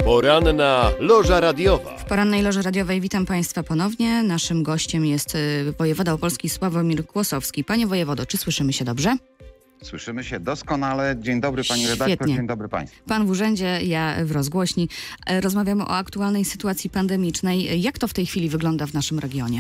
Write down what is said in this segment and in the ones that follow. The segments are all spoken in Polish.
Poranna Loża Radiowa. W porannej Loży Radiowej witam Państwa ponownie. Naszym gościem jest wojewoda opolski Sławomir Kłosowski. Panie wojewodo, czy słyszymy się dobrze? Słyszymy się doskonale. Dzień dobry pani redaktor, Świetnie. dzień dobry państwu. Pan w urzędzie, ja w rozgłośni. Rozmawiamy o aktualnej sytuacji pandemicznej. Jak to w tej chwili wygląda w naszym regionie?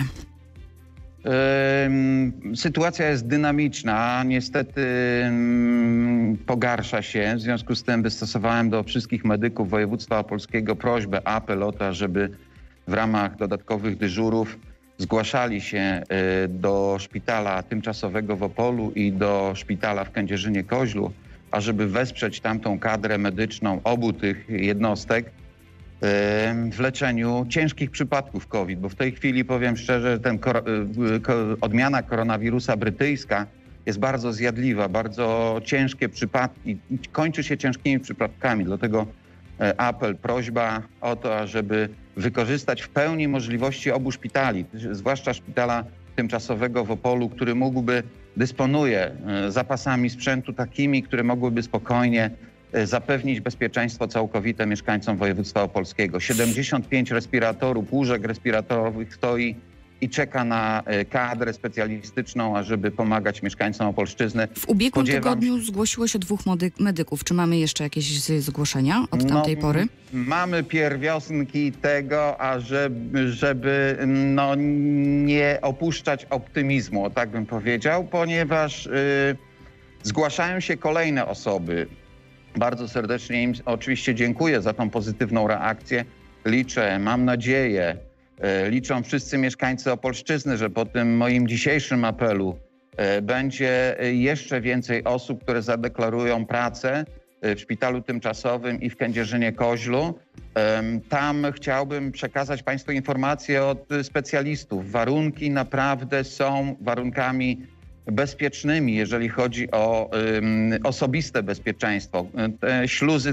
Sytuacja jest dynamiczna, niestety pogarsza się. W związku z tym wystosowałem do wszystkich medyków województwa opolskiego prośbę, apel o to, żeby w ramach dodatkowych dyżurów zgłaszali się do szpitala tymczasowego w Opolu i do szpitala w Kędzierzynie-Koźlu, ażeby wesprzeć tamtą kadrę medyczną obu tych jednostek w leczeniu ciężkich przypadków COVID, bo w tej chwili, powiem szczerze, odmiana koronawirusa brytyjska jest bardzo zjadliwa, bardzo ciężkie przypadki, kończy się ciężkimi przypadkami, dlatego apel, prośba o to, ażeby wykorzystać w pełni możliwości obu szpitali, zwłaszcza szpitala tymczasowego w Opolu, który dysponuje zapasami sprzętu takimi, które mogłyby spokojnie zapewnić bezpieczeństwo całkowite mieszkańcom województwa opolskiego. 75 respiratorów, łóżek respiratorowych stoi i czeka na kadrę specjalistyczną, ażeby pomagać miańcom Opolszczyzny. W ubiegłym tygodniu zgłosiło się 2 medyków. Czy mamy jeszcze jakieś zgłoszenia od tamtej pory? Mamy pierwiosnki tego, żeby nie opuszczać optymizmu, tak bym powiedział, ponieważ zgłaszają się kolejne osoby. Bardzo serdecznie im oczywiście dziękuję za tą pozytywną reakcję. Liczę, mam nadzieję, liczą wszyscy mieszkańcy Opolszczyzny, że po tym moim dzisiejszym apelu będzie jeszcze więcej osób, które zadeklarują pracę w szpitalu tymczasowym i w Kędzierzynie-Koźlu. Tam chciałbym przekazać Państwu informacje od specjalistów. Warunki naprawdę są warunkami bezpiecznymi, jeżeli chodzi o osobiste bezpieczeństwo. Te śluzy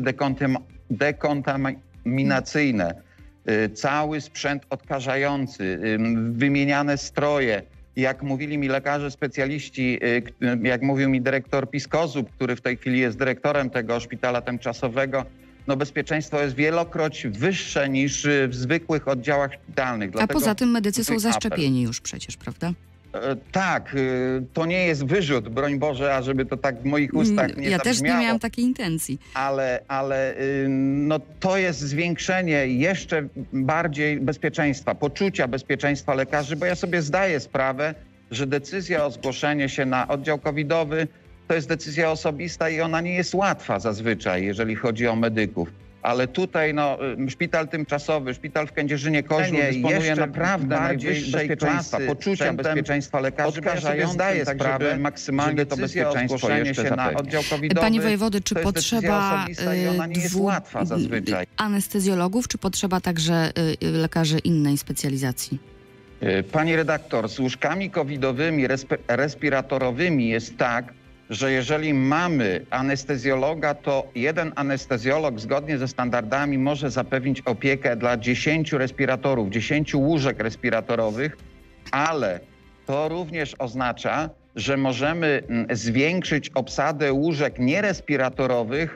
dekontaminacyjne, cały sprzęt odkażający, wymieniane stroje. Jak mówili mi lekarze specjaliści, jak mówił mi dyrektor Piskozub, który w tej chwili jest dyrektorem tego szpitala tymczasowego, bezpieczeństwo jest wielokroć wyższe niż w zwykłych oddziałach szpitalnych. A poza tym medycy są zaszczepieni już przecież, prawda? Tak, to nie jest wyrzut, broń Boże, ażeby to tak w moich ustach nie zabrzmiało. Ja też nie miałam takiej intencji. Ale to jest zwiększenie jeszcze bardziej bezpieczeństwa, poczucia bezpieczeństwa lekarzy, bo ja sobie zdaję sprawę, że decyzja o zgłoszeniu się na oddział covidowy to jest decyzja osobista i ona nie jest łatwa zazwyczaj, jeżeli chodzi o medyków. Ale tutaj szpital tymczasowy, szpital w Kędzierzynie-Koźlu dysponuje naprawdę najwyższej klasy poczucia bezpieczeństwa lekarzy, bo ja sobie zdaję sprawę, maksymalnie to bezpieczeństwo jeszcze zapewnia. Na oddział covidowy, Panie wojewodo, czy potrzeba ona nie jest łatwa zazwyczaj. Anestezjologów, czy potrzeba także lekarzy innej specjalizacji? Pani redaktor, z łóżkami covidowymi, respiratorowymi jest tak, że jeżeli mamy anestezjologa, to jeden anestezjolog zgodnie ze standardami może zapewnić opiekę dla 10 respiratorów, 10 łóżek respiratorowych, ale to również oznacza, że możemy zwiększyć obsadę łóżek nierespiratorowych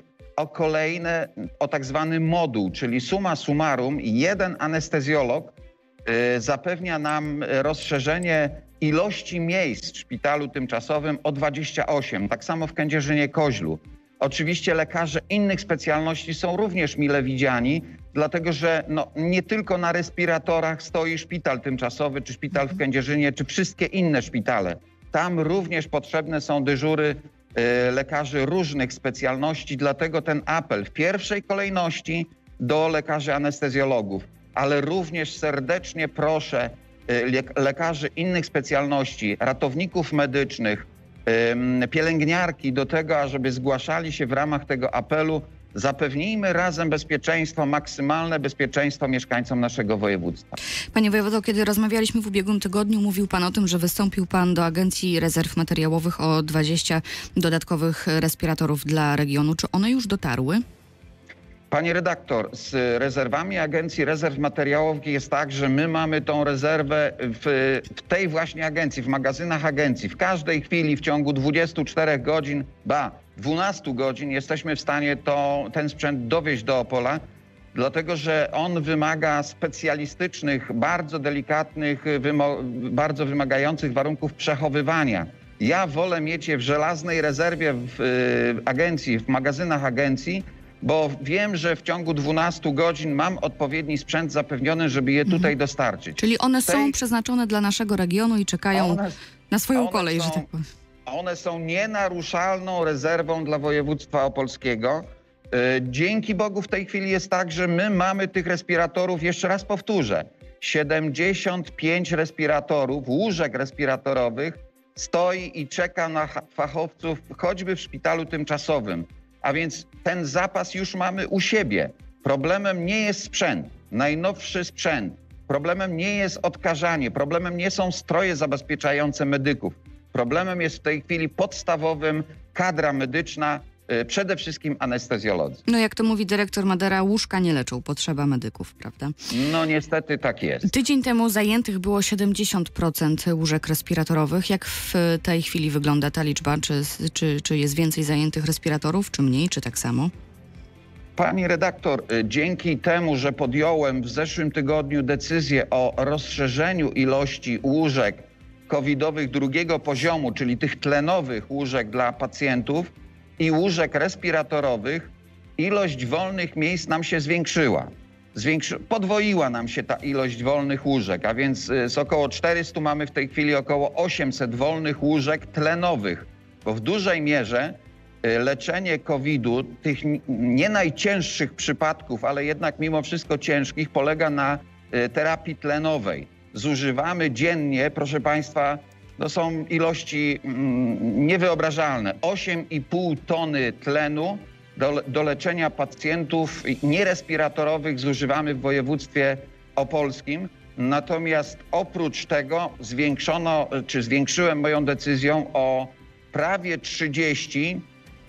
o tak zwany moduł, czyli summa summarum jeden anestezjolog zapewnia nam rozszerzenie ilości miejsc w szpitalu tymczasowym o 28. Tak samo w Kędzierzynie-Koźlu. Oczywiście lekarze innych specjalności są również mile widziani, dlatego że nie tylko na respiratorach stoi szpital tymczasowy, czy szpital w Kędzierzynie, czy wszystkie inne szpitale. Tam również potrzebne są dyżury lekarzy różnych specjalności, dlatego ten apel w pierwszej kolejności do lekarzy anestezjologów, ale również serdecznie proszę lekarzy innych specjalności, ratowników medycznych, pielęgniarki do tego, ażeby zgłaszali się w ramach tego apelu. Zapewnijmy razem bezpieczeństwo, maksymalne bezpieczeństwo mieszkańcom naszego województwa. Panie wojewodo, kiedy rozmawialiśmy w ubiegłym tygodniu, mówił pan o tym, że wystąpił pan do Agencji Rezerw Materiałowych o 20 dodatkowych respiratorów dla regionu. Czy one już dotarły? Panie redaktor, z rezerwami Agencji Rezerw Materiałowych jest tak, że my mamy tą rezerwę w tej właśnie agencji, w magazynach agencji. W każdej chwili w ciągu 24 godzin, 12 godzin jesteśmy w stanie ten sprzęt dowieźć do Opola. dlatego że on wymaga specjalistycznych, bardzo delikatnych, bardzo wymagających warunków przechowywania. Ja wolę mieć je w żelaznej rezerwie w agencji, w magazynach agencji, bo wiem, że w ciągu 12 godzin mam odpowiedni sprzęt zapewniony, żeby je tutaj dostarczyć. Czyli one są przeznaczone dla naszego regionu i czekają na swoją kolej, że tak powiem. One są nienaruszalną rezerwą dla województwa opolskiego. Dzięki Bogu w tej chwili jest tak, że my mamy tych respiratorów, jeszcze raz powtórzę, 75 respiratorów, łóżek respiratorowych stoi i czeka na fachowców choćby w szpitalu tymczasowym. A więc ten zapas już mamy u siebie. Problemem nie jest sprzęt, najnowszy sprzęt. Problemem nie jest odkażanie, problemem nie są stroje zabezpieczające medyków. Problemem jest w tej chwili podstawowym kadra medyczna, przede wszystkim anestezjolodzy. No jak to mówi dyrektor Madera, łóżka nie leczą, potrzeba medyków, prawda? No niestety tak jest. Tydzień temu zajętych było 70% łóżek respiratorowych. Jak w tej chwili wygląda ta liczba? Czy jest więcej zajętych respiratorów, czy mniej, czy tak samo? Pani redaktor, dzięki temu, że podjąłem w zeszłym tygodniu decyzję o rozszerzeniu ilości łóżek covidowych drugiego poziomu, czyli tych tlenowych łóżek dla pacjentów i łóżek respiratorowych, ilość wolnych miejsc nam się zwiększyła. Podwoiła nam się ta ilość wolnych łóżek, a więc z około 400 mamy w tej chwili około 800 wolnych łóżek tlenowych, bo w dużej mierze leczenie COVID-u, tych nie najcięższych przypadków, ale jednak mimo wszystko ciężkich, polega na terapii tlenowej. Zużywamy dziennie, proszę Państwa, to są ilości niewyobrażalne. 8,5 tony tlenu do leczenia pacjentów nierespiratorowych zużywamy w województwie opolskim. Natomiast oprócz tego zwiększyłem moją decyzją o prawie 30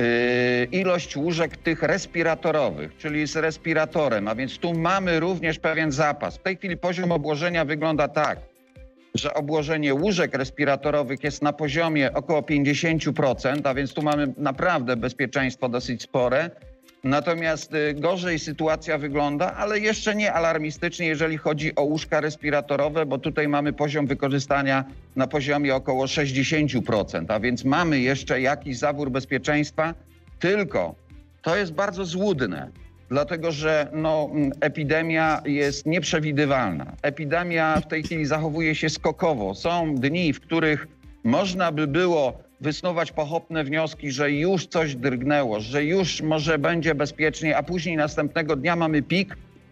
ilość łóżek tych respiratorowych, czyli z respiratorem, a więc tu mamy również pewien zapas. W tej chwili poziom obłożenia wygląda tak, że obłożenie łóżek respiratorowych jest na poziomie około 50%, a więc tu mamy naprawdę bezpieczeństwo dosyć spore. Natomiast gorzej sytuacja wygląda, ale jeszcze nie alarmistycznie, jeżeli chodzi o łóżka respiratorowe, bo tutaj mamy poziom wykorzystania na poziomie około 60%, a więc mamy jeszcze jakiś zawór bezpieczeństwa, tylko to jest bardzo złudne, dlatego że epidemia jest nieprzewidywalna. Epidemia w tej chwili zachowuje się skokowo. Są dni, w których można by było wysnuwać pochopne wnioski, że już coś drgnęło, że już może będzie bezpiecznie, a później następnego dnia mamy pik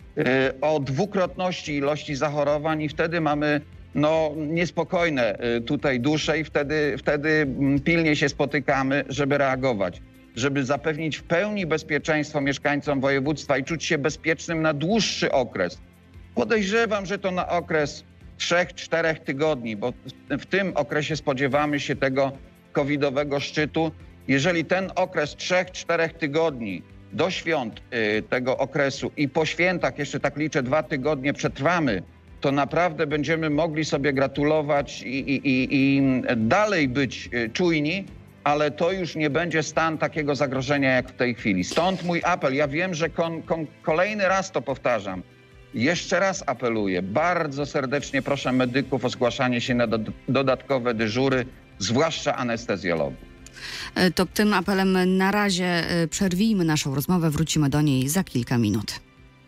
o dwukrotności ilości zachorowań i wtedy mamy niespokojne tutaj dusze i wtedy pilnie się spotykamy, żeby reagować, żeby zapewnić w pełni bezpieczeństwo mieszkańcom województwa i czuć się bezpiecznym na dłuższy okres. Podejrzewam, że to na okres 3-4 tygodni, bo w tym okresie spodziewamy się tego covidowego szczytu. Jeżeli ten okres 3-4 tygodni do świąt tego okresu i po świętach, jeszcze tak liczę, 2 tygodnie przetrwamy, to naprawdę będziemy mogli sobie gratulować i dalej być czujni, ale to już nie będzie stan takiego zagrożenia jak w tej chwili. Stąd mój apel. Ja wiem, że kolejny raz to powtarzam. Jeszcze raz apeluję. Bardzo serdecznie proszę medyków o zgłaszanie się na dodatkowe dyżury, zwłaszcza anestezjologów. To tym apelem na razie przerwijmy naszą rozmowę. Wrócimy do niej za kilka minut.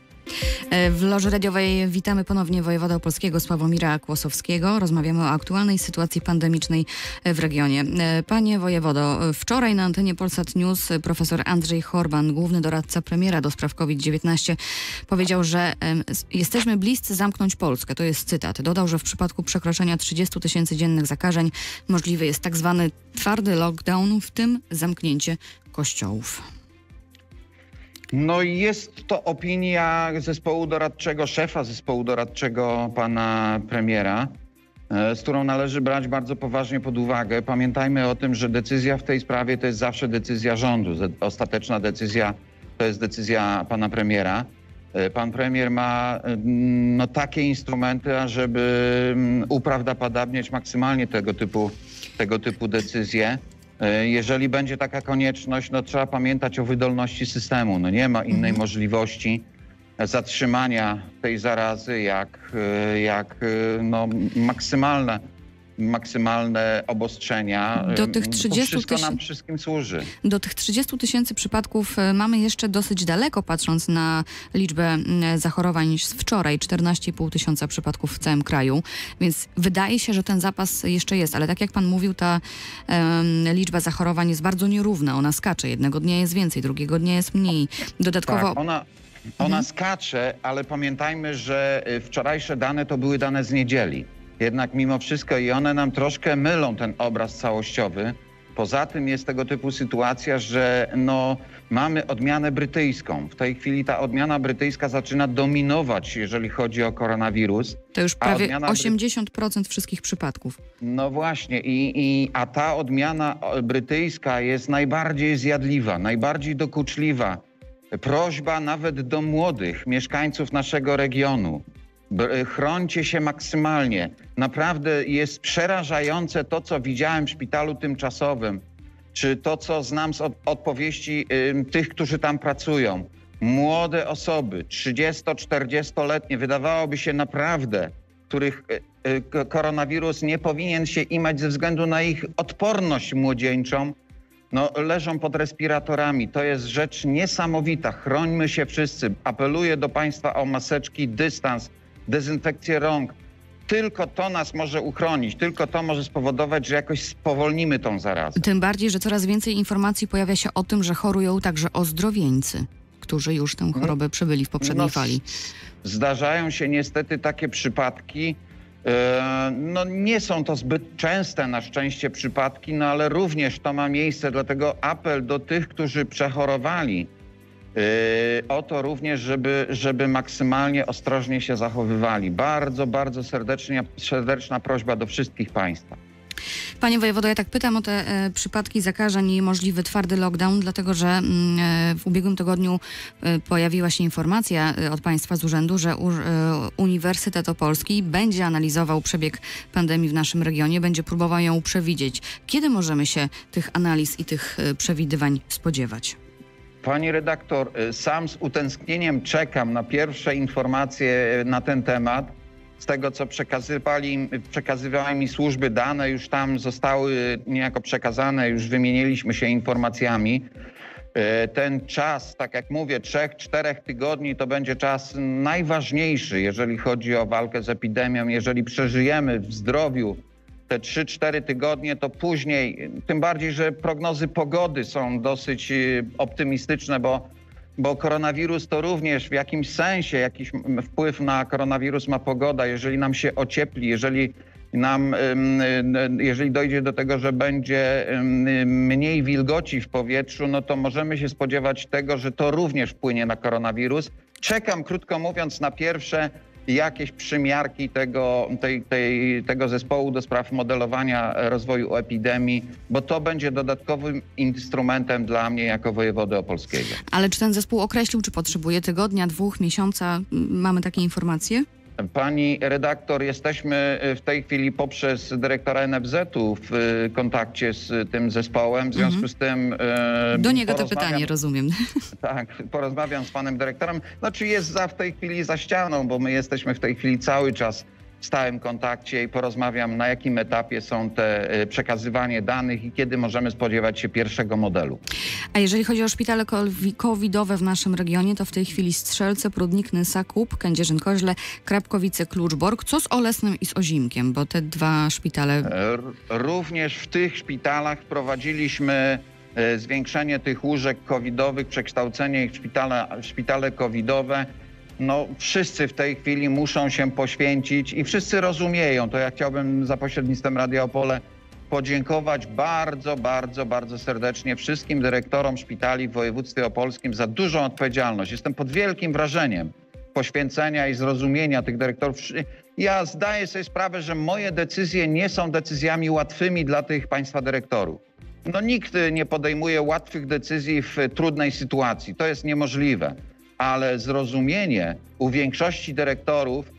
W Loży Radiowej witamy ponownie wojewodę opolskiego Sławomira Kłosowskiego. Rozmawiamy o aktualnej sytuacji pandemicznej w regionie. Panie wojewodo, wczoraj na antenie Polsat News profesor Andrzej Horban, główny doradca premiera do spraw COVID-19, powiedział, że jesteśmy bliscy zamknąć Polskę. To jest cytat. Dodał, że w przypadku przekroczenia 30 000 dziennych zakażeń możliwy jest tak zwany twardy lockdown, w tym zamknięcie kościołów. No i jest to opinia zespołu doradczego, szefa zespołu doradczego pana premiera, z którą należy brać bardzo poważnie pod uwagę. Pamiętajmy o tym, że decyzja w tej sprawie to jest zawsze decyzja rządu. Ostateczna decyzja to jest decyzja pana premiera. Pan premier ma takie instrumenty, ażeby uprawdopodobniać maksymalnie tego typu decyzje. Jeżeli będzie taka konieczność, trzeba pamiętać o wydolności systemu. Nie ma innej możliwości. zatrzymania tej zarazy, jak maksymalne obostrzenia. Do tych 30 to wszystko nam wszystkim służy. Do tych 30 000 przypadków mamy jeszcze dosyć daleko, patrząc na liczbę zachorowań z wczoraj, 14,5 tysiąca przypadków w całym kraju, więc wydaje się, że ten zapas jeszcze jest, ale tak jak pan mówił, ta liczba zachorowań jest bardzo nierówna, ona skacze, jednego dnia jest więcej, drugiego dnia jest mniej. Dodatkowo... Tak, ona skacze, ale pamiętajmy, że wczorajsze dane to były dane z niedzieli. Jednak mimo wszystko i one nam troszkę mylą ten obraz całościowy. Poza tym jest tego typu sytuacja, że mamy odmianę brytyjską. W tej chwili ta odmiana brytyjska zaczyna dominować, jeżeli chodzi o koronawirus. To już prawie 80% wszystkich przypadków. No właśnie, a ta odmiana brytyjska jest najbardziej zjadliwa, najbardziej dokuczliwa. Prośba nawet do młodych mieszkańców naszego regionu. Chrońcie się maksymalnie. Naprawdę jest przerażające to, co widziałem w szpitalu tymczasowym, czy to, co znam z odpowiedzi tych, którzy tam pracują. Młode osoby, 30-40-letnie, wydawałoby się naprawdę, których koronawirus nie powinien się imać ze względu na ich odporność młodzieńczą, leżą pod respiratorami. To jest rzecz niesamowita. Chrońmy się wszyscy. Apeluję do państwa o maseczki, dystans, dezynfekcję rąk. Tylko to nas może uchronić, tylko to może spowodować, że jakoś spowolnimy tą zarazę. Tym bardziej, że coraz więcej informacji pojawia się o tym, że chorują także ozdrowieńcy, którzy już tę chorobę przebyli w poprzedniej fali. Zdarzają się niestety takie przypadki. Nie są to zbyt częste na szczęście przypadki, ale również to ma miejsce, dlatego apel do tych, którzy przechorowali, o to również, żeby maksymalnie ostrożnie się zachowywali. Bardzo, bardzo serdeczna prośba do wszystkich państwa. Panie wojewodo, ja tak pytam o te przypadki zakażeń i możliwy twardy lockdown, dlatego że w ubiegłym tygodniu pojawiła się informacja od państwa z urzędu, że Uniwersytet Opolski będzie analizował przebieg pandemii w naszym regionie, będzie próbował ją przewidzieć. Kiedy możemy się tych analiz i tych przewidywań spodziewać? Pani redaktor, sam z utęsknieniem czekam na pierwsze informacje na ten temat. Z tego, co przekazywały mi służby, dane już tam zostały niejako przekazane, już wymieniliśmy się informacjami. Ten czas, tak jak mówię, 3-4 tygodni to będzie czas najważniejszy, jeżeli chodzi o walkę z epidemią. Jeżeli przeżyjemy w zdrowiu te 3-4 tygodnie, to później, tym bardziej, że prognozy pogody są dosyć optymistyczne, bo koronawirus to również w jakimś sensie jakiś wpływ na koronawirus ma pogoda. Jeżeli nam się ociepli, jeżeli dojdzie do tego, że będzie mniej wilgoci w powietrzu, to możemy się spodziewać tego, że to również wpłynie na koronawirus. Czekam, krótko mówiąc, na pierwsze jakieś przymiarki tego zespołu do spraw modelowania rozwoju epidemii, bo to będzie dodatkowym instrumentem dla mnie jako wojewody opolskiego. Ale czy ten zespół określił, czy potrzebuje tygodnia, 2 miesiąca? Mamy takie informacje? Pani redaktor, jesteśmy w tej chwili poprzez dyrektora NFZ-u w kontakcie z tym zespołem. W związku z tym... Do niego to pytanie, rozumiem. Tak, porozmawiam z panem dyrektorem. Jest w tej chwili za ścianą, bo my jesteśmy w tej chwili cały czas w stałym kontakcie i porozmawiam, na jakim etapie są te przekazywanie danych i kiedy możemy spodziewać się pierwszego modelu. A jeżeli chodzi o szpitale covidowe w naszym regionie, to w tej chwili Strzelce, Prudnik, Nysa, Kup, Kędzierzyn-Koźle, Krapkowice, Kluczbork. Co z Olesnem i z Ozimkiem? Bo te dwa szpitale... Również w tych szpitalach wprowadziliśmy zwiększenie tych łóżek covidowych, przekształcenie ich w szpitale covidowe. Wszyscy w tej chwili muszą się poświęcić i wszyscy rozumieją. To ja chciałbym za pośrednictwem Radia Opole podziękować bardzo, bardzo, bardzo serdecznie wszystkim dyrektorom szpitali w województwie opolskim za dużą odpowiedzialność. Jestem pod wielkim wrażeniem poświęcenia i zrozumienia tych dyrektorów. Ja zdaję sobie sprawę, że moje decyzje nie są decyzjami łatwymi dla tych państwa dyrektorów. Nikt nie podejmuje łatwych decyzji w trudnej sytuacji. To jest niemożliwe. Ale zrozumienie u większości dyrektorów,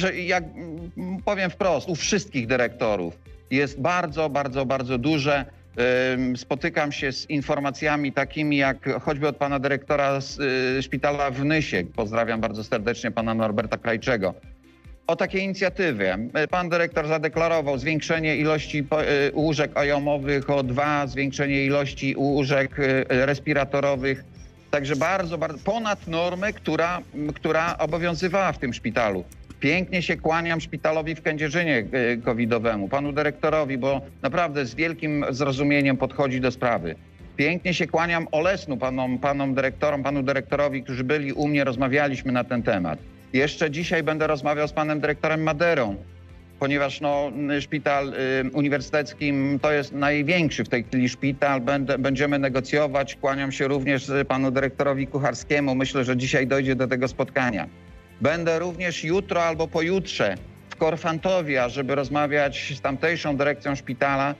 powiem wprost, u wszystkich dyrektorów jest bardzo, bardzo, bardzo duże spotykam się z informacjami takimi jak choćby od pana dyrektora z szpitala w Nysie, pozdrawiam bardzo serdecznie pana Norberta Krajczego, o takiej inicjatywie. Pan dyrektor zadeklarował zwiększenie ilości łóżek OIOM-owych o 2, zwiększenie ilości łóżek respiratorowych, także bardzo ponad normę, która obowiązywała w tym szpitalu. Pięknie się kłaniam szpitalowi w Kędzierzynie covidowemu, panu dyrektorowi, bo naprawdę z wielkim zrozumieniem podchodzi do sprawy. Pięknie się kłaniam Olesnu, panu dyrektorowi, którzy byli u mnie, rozmawialiśmy na ten temat. Jeszcze dzisiaj będę rozmawiał z panem dyrektorem Maderą, ponieważ szpital uniwersytecki to jest największy w tej chwili szpital. Będziemy negocjować. Kłaniam się również panu dyrektorowi Kucharskiemu. Myślę, że dzisiaj dojdzie do tego spotkania. Będę również jutro albo pojutrze w Korfantowie, żeby rozmawiać z tamtejszą dyrekcją szpitala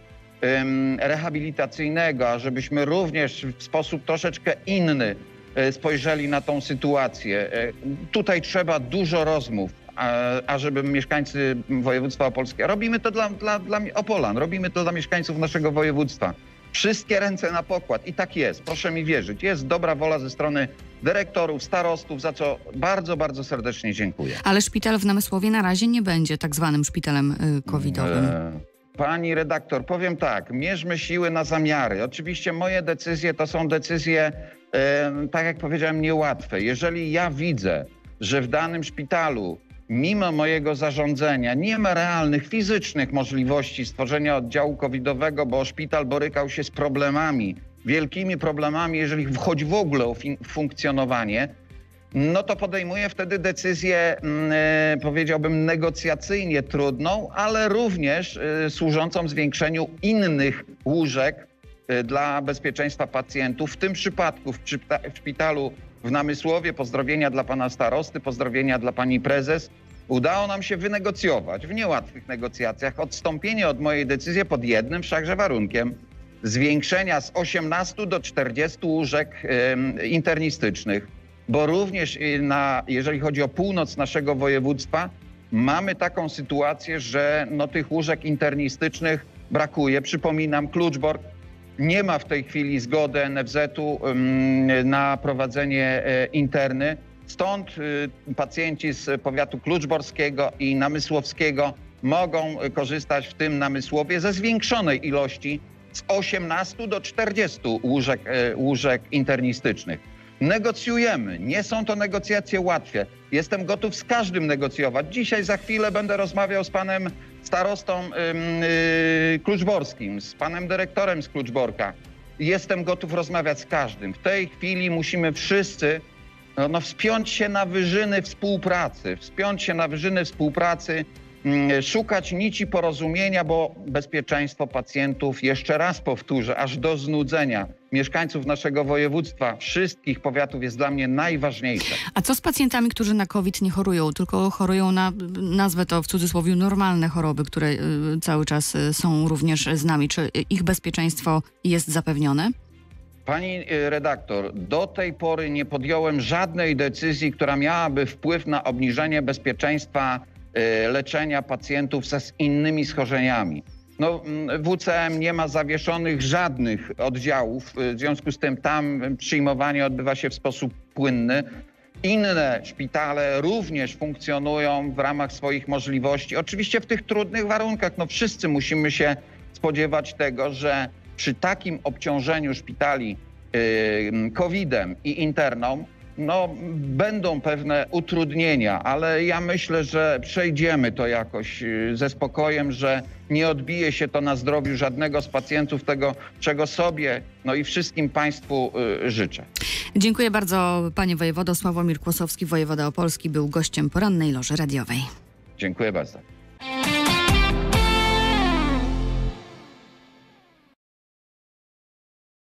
rehabilitacyjnego, żebyśmy również w sposób troszeczkę inny spojrzeli na tą sytuację. Tutaj trzeba dużo rozmów, ażeby mieszkańcy województwa opolskiego, robimy to dla Opolan, robimy to dla mieszkańców naszego województwa. Wszystkie ręce na pokład i tak jest, proszę mi wierzyć. Jest dobra wola ze strony dyrektorów, starostów, za co bardzo, bardzo serdecznie dziękuję. Ale szpital w Namysłowie na razie nie będzie tak zwanym szpitalem covidowym. Pani redaktor, powiem tak, mierzmy siły na zamiary. Oczywiście moje decyzje to są decyzje, tak jak powiedziałem, niełatwe. Jeżeli ja widzę, że w danym szpitalu mimo mojego zarządzenia nie ma realnych, fizycznych możliwości stworzenia oddziału covidowego, bo szpital borykał się z problemami, wielkimi problemami, jeżeli chodzi w ogóle o funkcjonowanie, no to podejmuję wtedy decyzję, powiedziałbym, negocjacyjnie trudną, ale również służącą zwiększeniu innych łóżek dla bezpieczeństwa pacjentów. W tym przypadku w szpitalu w Namysłowie, pozdrowienia dla pana starosty, pozdrowienia dla pani prezes, udało nam się wynegocjować w niełatwych negocjacjach odstąpienie od mojej decyzji pod jednym wszakże warunkiem: zwiększenia z 18 do 40 łóżek internistycznych, bo również jeżeli chodzi o północ naszego województwa, mamy taką sytuację, że tych łóżek internistycznych brakuje. Przypominam, Kluczbork nie ma w tej chwili zgody NFZ-u na prowadzenie interny. Stąd pacjenci z powiatu kluczborskiego i namysłowskiego mogą korzystać w tym Namysłowie ze zwiększonej ilości z 18 do 40 łóżek internistycznych. Negocjujemy. Nie są to negocjacje łatwe. Jestem gotów z każdym negocjować. Dzisiaj za chwilę będę rozmawiał z panem starostą kluczborskim, z panem dyrektorem z Kluczborka. Jestem gotów rozmawiać z każdym. W tej chwili musimy wszyscy wspiąć się na wyżyny współpracy, szukać nici porozumienia, bo bezpieczeństwo pacjentów, jeszcze raz powtórzę, aż do znudzenia, mieszkańców naszego województwa, wszystkich powiatów jest dla mnie najważniejsze. A co z pacjentami, którzy na COVID nie chorują, tylko chorują na, nazwę to w cudzysłowie, normalne choroby, które cały czas są również z nami? Czy ich bezpieczeństwo jest zapewnione? Pani redaktor, do tej pory nie podjąłem żadnej decyzji, która miałaby wpływ na obniżenie bezpieczeństwa leczenia pacjentów z innymi schorzeniami. WCM nie ma zawieszonych żadnych oddziałów, w związku z tym tam przyjmowanie odbywa się w sposób płynny. Inne szpitale również funkcjonują w ramach swoich możliwości. Oczywiście w tych trudnych warunkach, wszyscy musimy się spodziewać tego, że przy takim obciążeniu szpitali COVID-em i interną, będą pewne utrudnienia, ale ja myślę, że przejdziemy to jakoś ze spokojem, że nie odbije się to na zdrowiu żadnego z pacjentów, tego, czego sobie i wszystkim państwu życzę. Dziękuję bardzo, panie wojewodo. Sławomir Kłosowski, wojewoda opolski, był gościem porannej Loży Radiowej. Dziękuję bardzo.